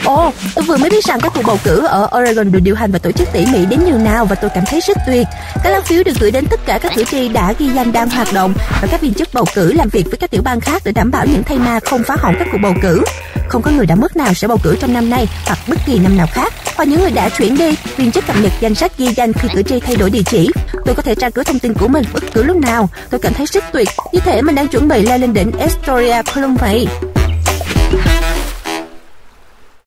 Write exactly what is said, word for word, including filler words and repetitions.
Ồ, tôi vừa mới biết rằng các cuộc bầu cử ở Oregon được điều hành và tổ chức tỉ mỉ đến nhường nào, và tôi cảm thấy rất tuyệt. Các lá phiếu được gửi đến tất cả các cử tri đã ghi danh đang hoạt động, và các viên chức bầu cử làm việc với các tiểu bang khác để đảm bảo những thây ma không phá hỏng các cuộc bầu cử. Không có người đã mất nào sẽ bầu cử trong năm nay hoặc bất kỳ năm nào khác. Và những người đã chuyển đi, viên chức cập nhật danh sách ghi danh khi cử tri thay đổi địa chỉ. Tôi có thể tra cứu thông tin của mình bất cứ lúc nào. Tôi cảm thấy rất tuyệt, như thể mình đang chuẩn bị leo lên đỉnh Astoria Plum vậy.